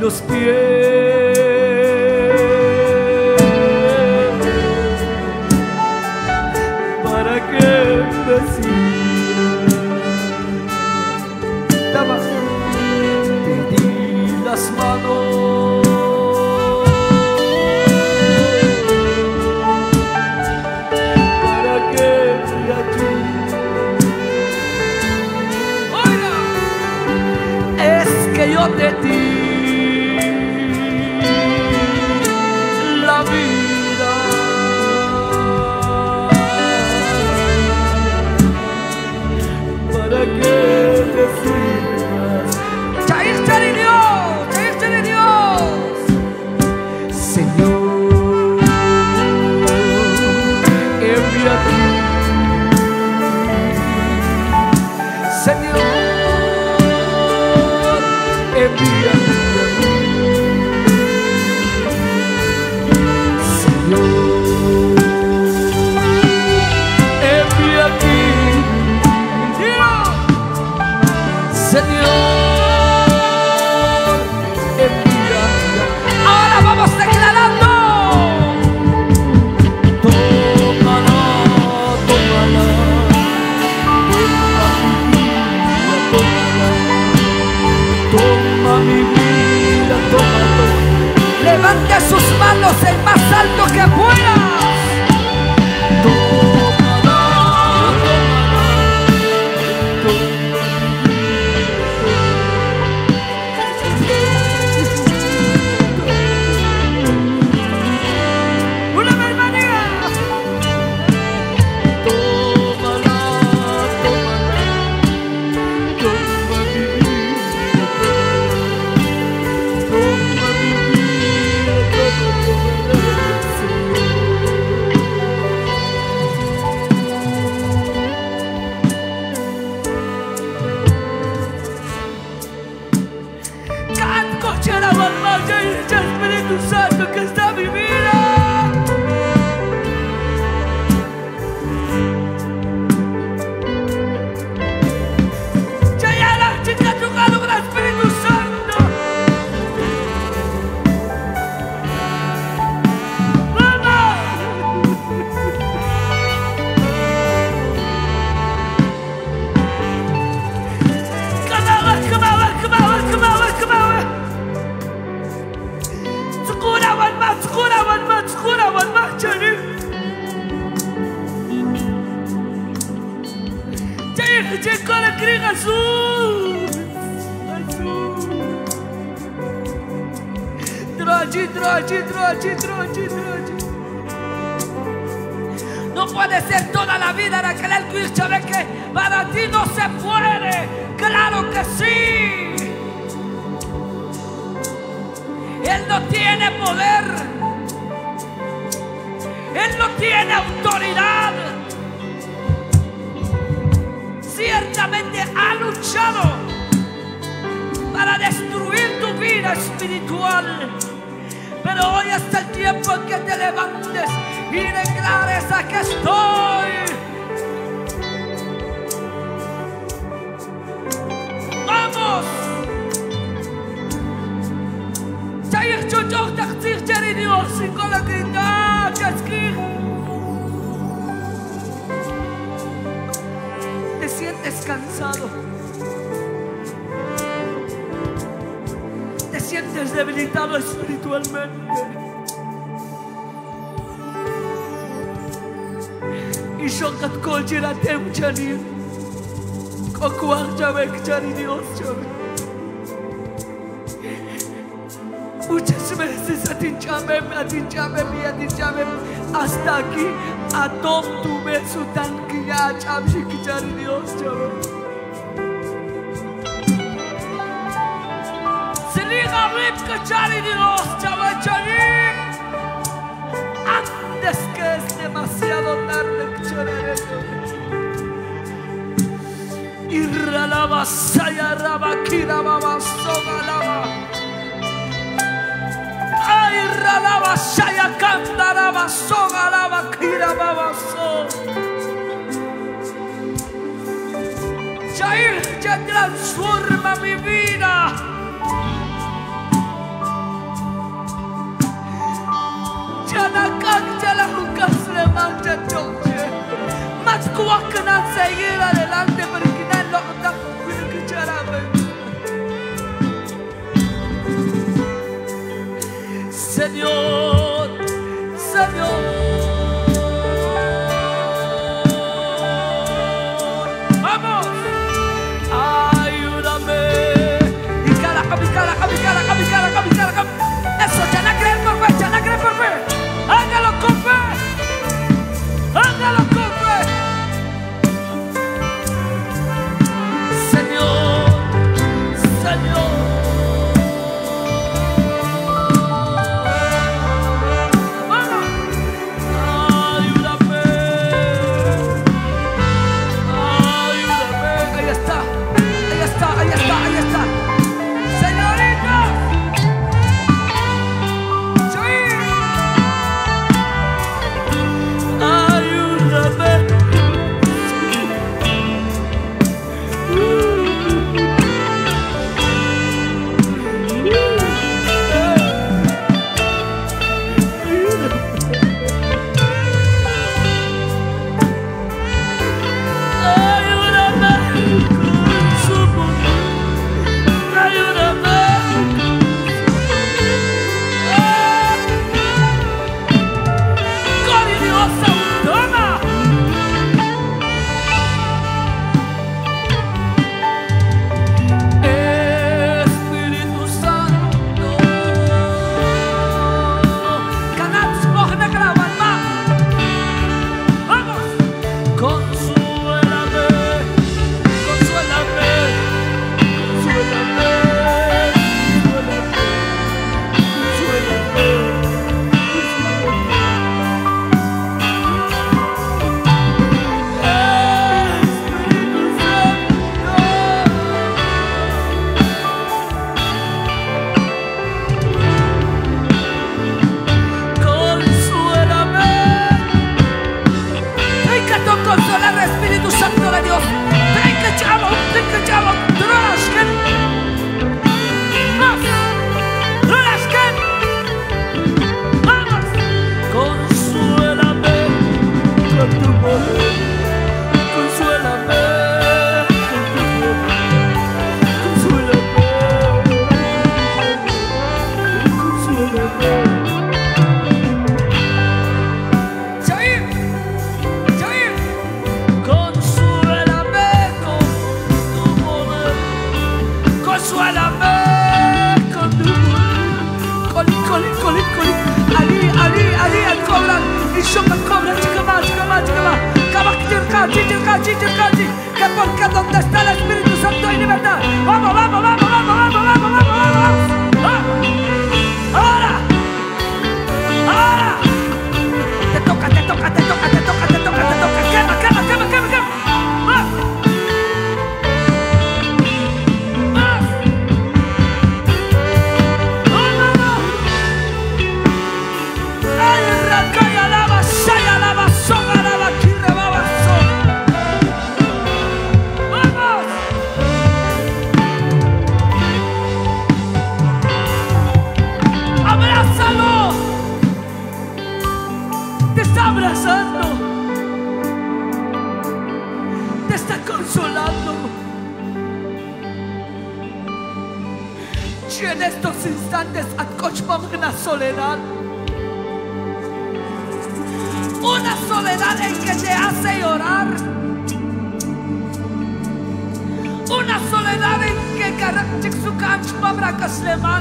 los pies. ¿Para qué me sirve? Te di las manos para que me ayudes. Oiga, es que yo te di la vida. ¿Para qué me sirvas? Chair Dios, Señor, envía aquí, Señor, envía aquí. Señor, envía. Ahora vamos declarando. Tómala, tómala, toma mi vida, tómala. Levante sus manos el más alto que pueda. Espíritu Santo que está en mi vida. Ya la chica tocado con el Espíritu Santo. ¡Mamá! Come on. Skurawan ma Jani. Jai kala kring azul. Troji. No puede ser toda la vida la que el Cristo ve que para ti no se puede. Claro que sí. Él no tiene poder. Él no tiene autoridad. Ciertamente ha luchado para destruir tu vida espiritual. Pero hoy es el tiempo en que te levantes y declares: aquí estoy. ¡Vamos! Dios y con la gritar, te sientes cansado, te sientes debilitado espiritualmente, y yo que colgeratem Jani, Dios. Muchas veces atinchame, hasta aquí, a tom tu beso tan que ya chabshikchari Dios chabe. Seliga rip kachari Dios chabe chari. Antes que es demasiado tarde kachari. Irra la basaya rabakira babasoga lava. Ralaba shaya cantaraba soga lava kira babaso. Jair ya transforma mi vida. mancha choche. Más cuacan seguir adelante porque no lo da que charame. Señor, Señor, vamos, ayúdame. Y cara, eso, ya no creen por fe, ya no creen por fe. Hágalo con fe, hágalo con fe. Señor, Señor. Que porque donde está el Espíritu Santo hay libertad. Vamos, vamos, vamos, vamos, vamos, vamos, vamos, vamos. Ahora, ahora. Te toca, te toca, te toca, te toca, te toca, te toca. Quema, quema, quema, quema, quema. Más. Más. Vámonos. Ay, racaya, lava, saya, lava, soga, lava, kirre, baba, soga. Abrázalo. Te está abrazando. Te está consolando. Y en estos instantes acochamos una soledad. Una soledad en que te hace llorar. Una soledad en que carácter su cancho abracas le mal.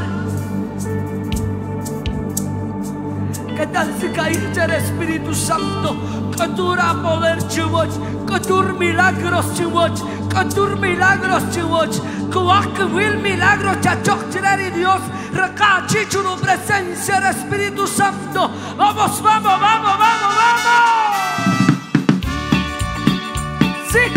¿Qué tal si caíste el Espíritu Santo? Que dura poder chivoch, que dur milagros chivoch, que dur milagros chivoch, que wak will milagros chachok chirari Dios, recachi churu presencia del Espíritu Santo. Vamos, vamos, vamos, vamos, vamos. Sí.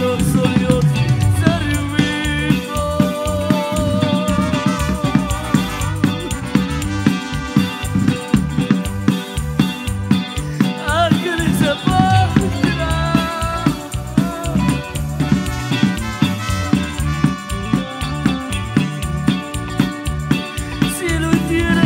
poderoso Dios servimos. Ángeles se postrarán. Cielo y tierra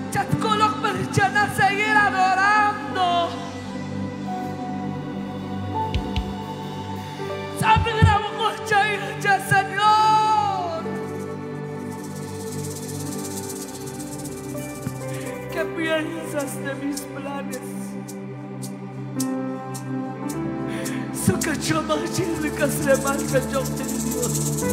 Chatcolok perchana seguir adorando. Sabramos ya, Señor. ¿Qué piensas de mis planes? Sukachama chilikas le marca yo de Dios.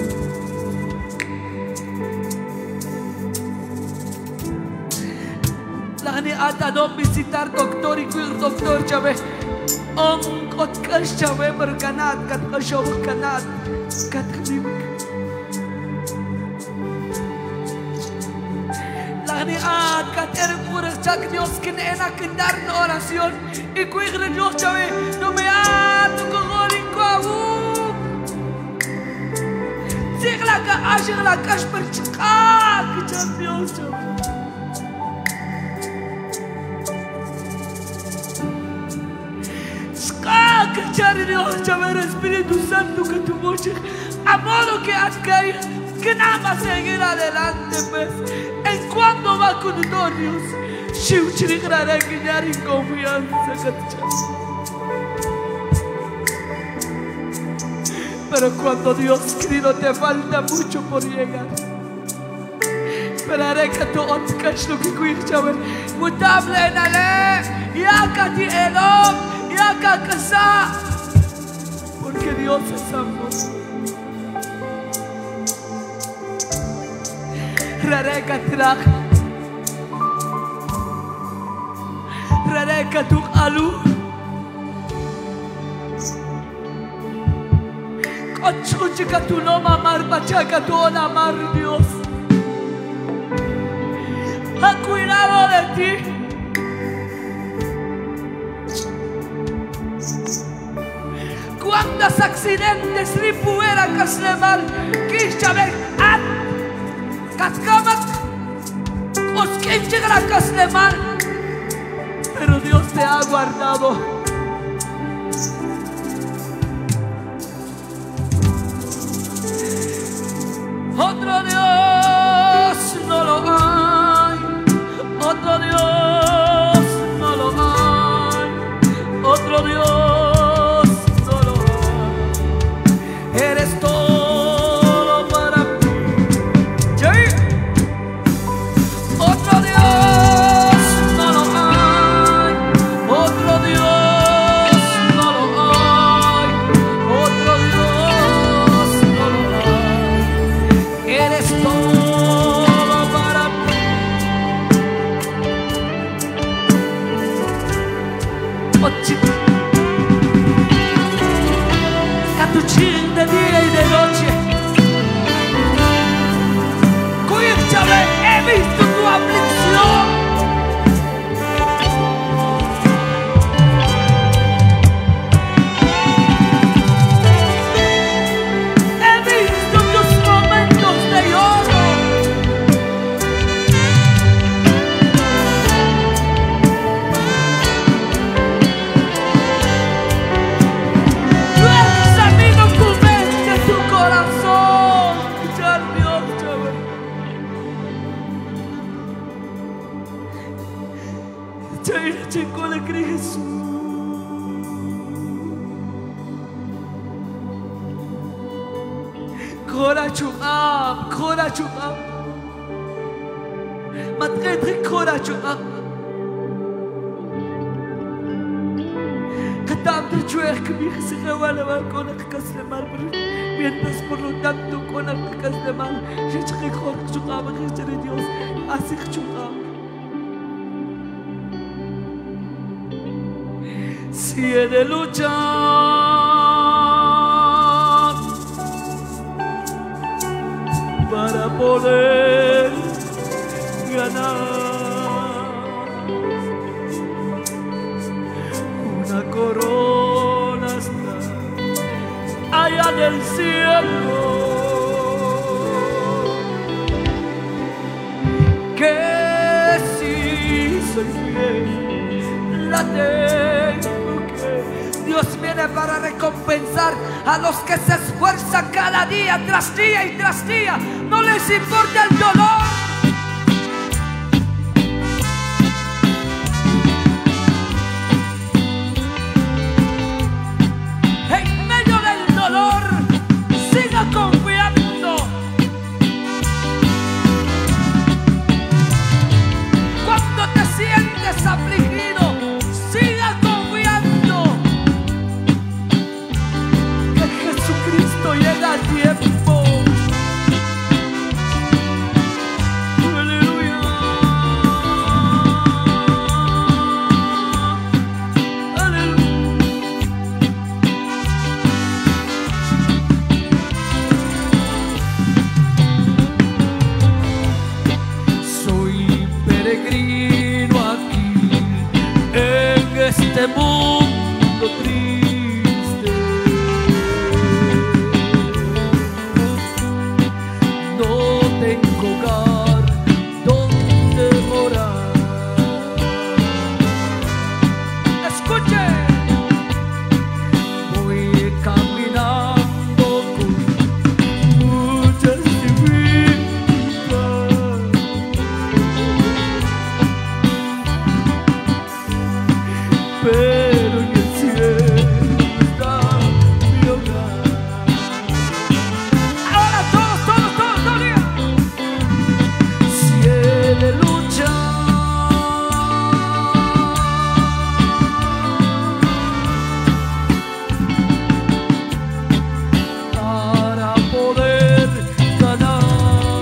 Lani ata no visitar doctor y cuir doctor chave. Kot kash chave berkanat kat kashaw kanat kat kanibik. Lani at kat erpuras chak Dios kinena kindar na oración y cuir Dios chave no me ato kogorin ko abu. Sigla ka ashir la kash perchikak chave Dios chave. Dios, llamer Espíritu Santo que tu voce, a modo que adcaiga, que nada más seguir adelante, pues. En cuando va con Dios, si uchirigrará que ya en confianza, pero cuando Dios querido te falta mucho por llegar. Esperaré que tu otcash lo que cuida, mutable en ale, ya cati elom, ya cacasa. Porque Dios es amor. Rareka trach, rareka tu alu, kochuchika tu no mamar pachaka tu amar Dios. Ha cuidado de ti. ¿Cuántos accidentes ripuera caslemal? Kishabek at Katkamak Oskinchigra caslemal. Pero Dios te ha guardado. Otro Dios no lo hay. Otro Dios no lo hay. Otro Dios. Eres todo para mí. ¿Sí? Otro Dios no lo hay. Otro Dios no lo hay. Otro Dios no lo hay. Eres todo para mí. Oh, chico. Catuchín de día y de noche. Cuídame, he visto tu aflicción. He visto tus momentos de lloro. Chico le cree Jesús. Kora chumam. Matretri kora chumam. Katam te chuer que mi se rewala va con el caslemal. Mientras por lo tanto con el caslemal, je chre kora chumam que Dios así chumam. Si he de luchar para poder ganar una corona está allá en el cielo, que si soy fiel la tengo. Dios viene para recompensar a los que se esfuerzan cada día tras día y tras día. No les importa el dolor. peregrino aquí en este mundo triste. No tengo hogar donde morar. Escuche, voy caminando con muchas dificultades, pero en el cielo está mi hogar. Ahora todos, digan. Si he de luchar para poder ganar,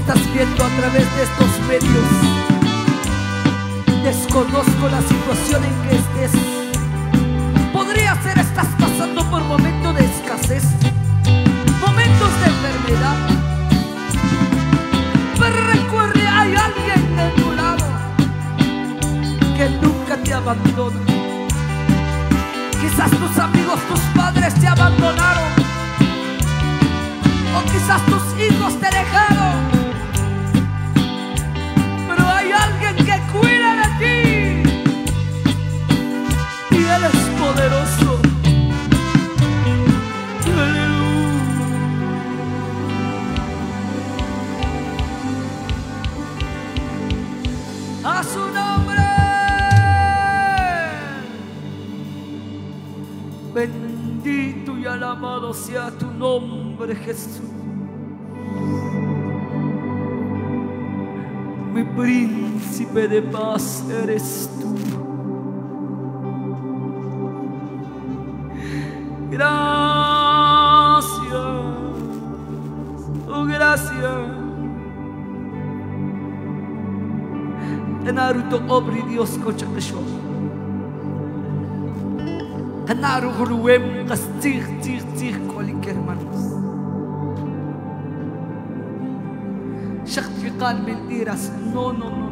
estás viendo a través de estos medios, desconozco la situación en que estés. Podría ser estás pasando por momentos de escasez, momentos de enfermedad, pero recuerde, hay alguien de tu lado que nunca te abandona. Quizás tus amigos, tus padres te abandonaron, o quizás tus hijos te dejaron, pero hay alguien que cuida de ti y Él es poderoso. A su nombre. Bendito y alabado sea tu nombre, Jesús. Mi príncipe de paz eres tú. Gracias, oh gracias. Naruto obri Dios kochakasho. Naru huruem kastir cualquier hermanos. Shaktiqal mentiras. No.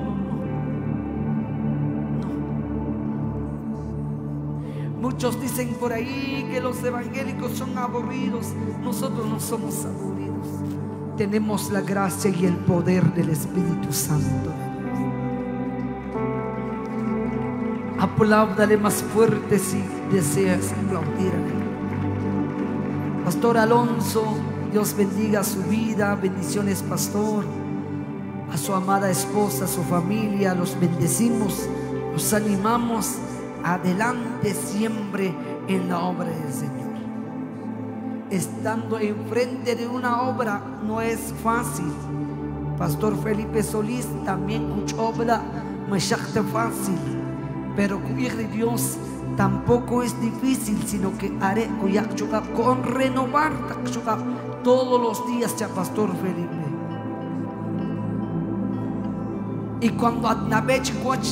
Muchos dicen por ahí que los evangélicos son aburridos. Nosotros no somos aburridos. Tenemos la gracia y el poder del Espíritu Santo. Apláudale más fuerte si deseas aplaudir. Pastor Alonso, Dios bendiga su vida. Bendiciones, pastor. A su amada esposa, a su familia, los bendecimos, los animamos. Adelante siempre en la obra del Señor. Estando enfrente de una obra no es fácil. Pastor Felipe Solís también mucha obra no es fácil, pero cuidar de Dios tampoco es difícil, sino que haré con renovar todos los días ya Pastor Felipe. Y cuando adnabech coach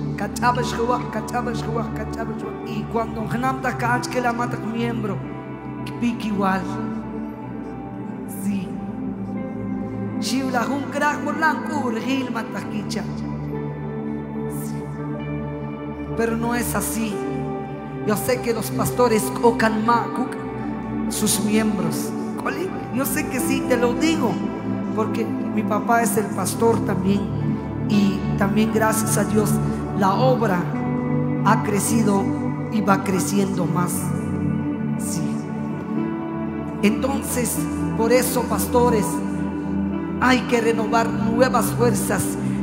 y cuando gnamta cach que la mata miembro pique igual. Sí. Shivla un crack blanco urgil mataquicha. Pero no es así. Yo sé que los pastores cocan más sus miembros. Yo sé que sí, te lo digo, porque mi papá es el pastor también. Y también gracias a Dios la obra ha crecido y va creciendo más. Sí. Entonces, por eso, pastores, hay que renovar nuevas fuerzas.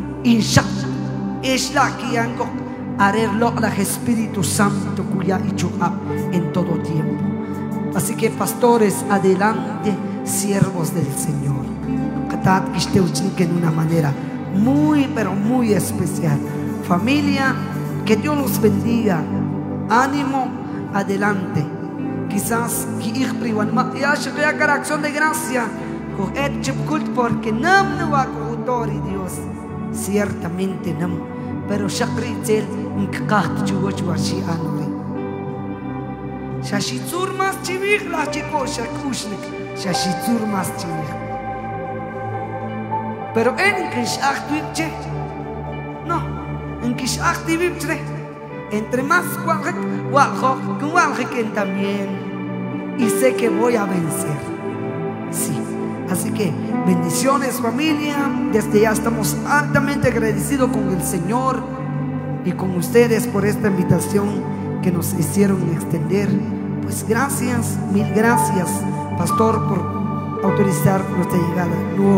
Harerlo al Espíritu Santo cuya hecho en todo tiempo. Así que pastores, adelante, siervos del Señor. En una manera muy, pero muy especial. Familia, que Dios los bendiga. Ánimo, adelante. Quizás acción de gracia porque no va a Dios. Ciertamente no. Pero Shakritel nkaqt chugochwashi anori. Shashitsur mas chivik la chico shakushnik. Shashitsur mas chivik. Pero en kishaktivche. No, en kishaktivche. Entre más walhok también. Y sé que voy a vencer. Sí. Así que bendiciones, familia. Desde ya estamos altamente agradecidos con el Señor y con ustedes por esta invitación que nos hicieron extender. Pues gracias, mil gracias, pastor, por autorizar nuestra llegada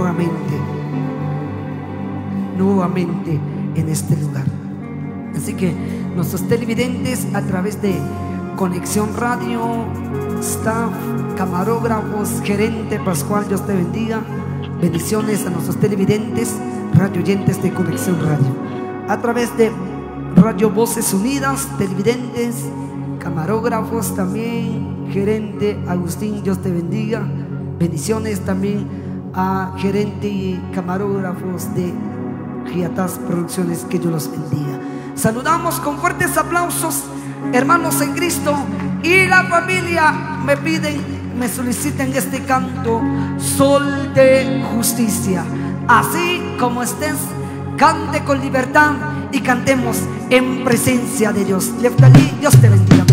nuevamente en este lugar. Así que nuestros televidentes a través de Conexión Radio, staff, camarógrafos, gerente Pascual, Dios te bendiga. Bendiciones a nuestros televidentes, radio oyentes de Conexión Radio. A través de Radio Voces Unidas, televidentes, camarógrafos también, gerente Agustín, Dios te bendiga. Bendiciones también a gerente y camarógrafos de Giatás Producciones, que Dios los bendiga. Saludamos con fuertes aplausos, hermanos en Cristo, y la familia me piden, me solicitan este canto, Sol de Justicia. Así como estés, cante con libertad y cantemos en presencia de Dios. Leftalí, Dios te bendiga.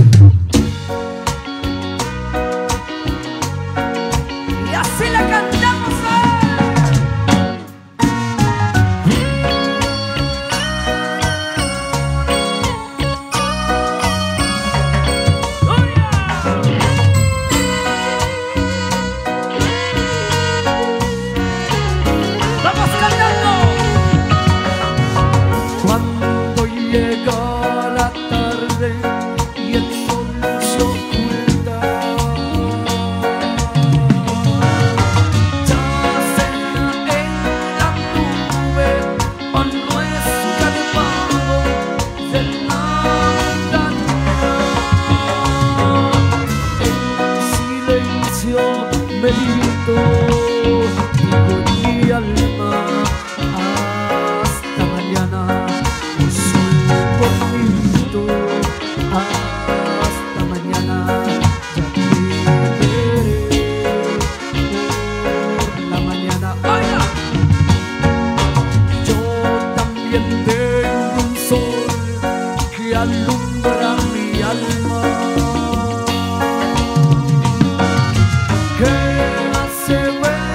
Y así la cantamos. Medito, digo en mi alma, hasta mañana, un sol bonito, hasta mañana, ya te veré por la mañana. ¡Oiga! Yo también tengo un sol que alumbra mi alma, que hace ver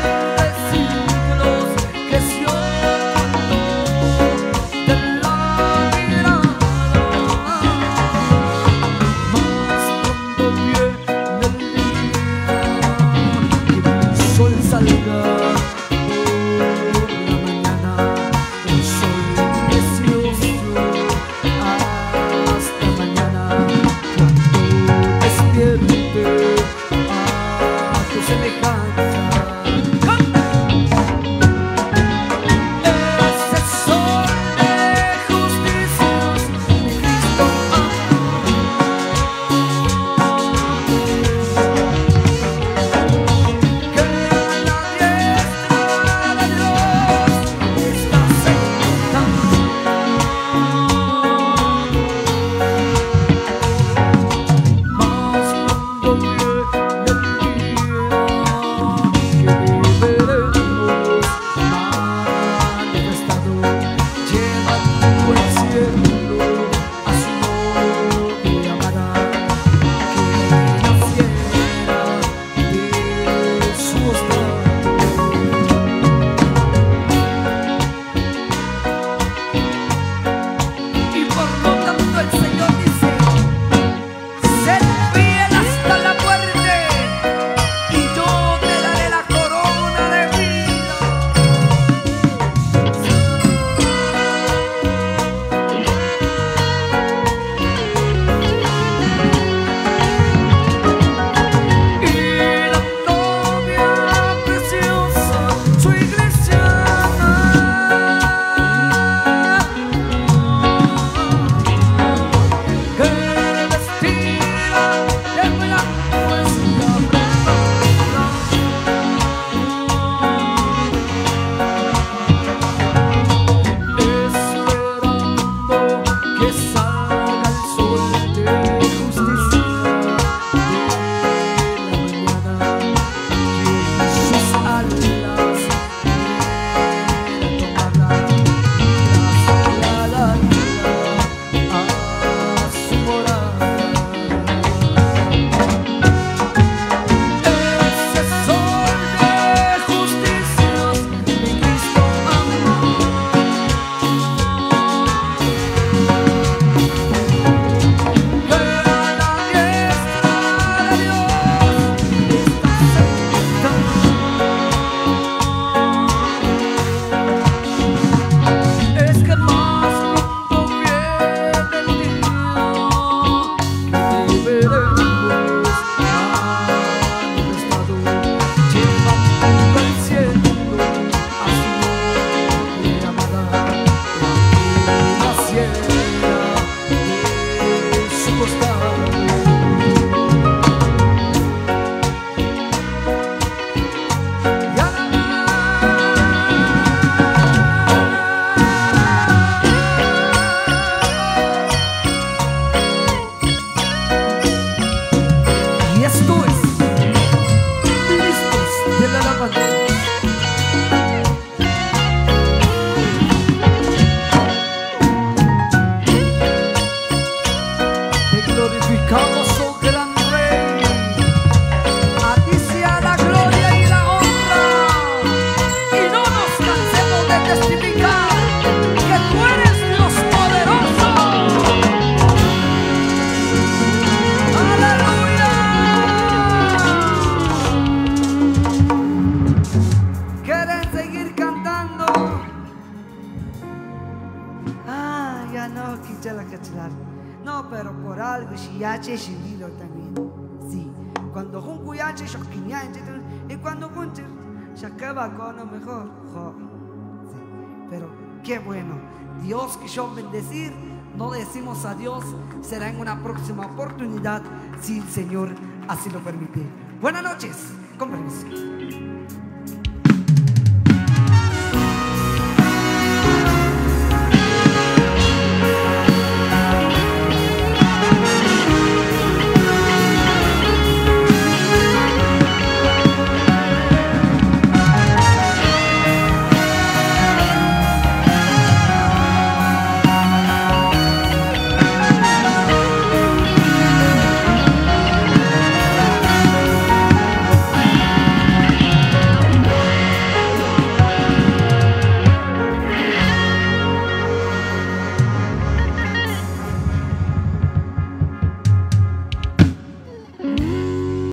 shiyache shivilo también. Sí, cuando un cuyache shokiñache y cuando un se acaba con lo mejor. Sí, pero qué bueno. Dios que yo bendecir, no decimos adiós, será en una próxima oportunidad si el Señor así lo permite. Buenas noches, con permiso.